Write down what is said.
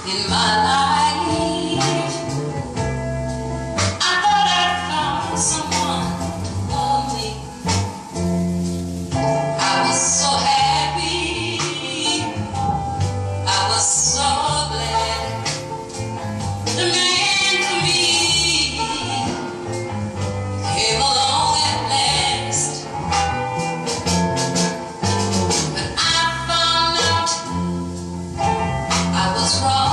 in my life. I thought I'd found someone to love me. I was so happy, I was so glad. The man for me came along at last. But I found out I was wrong.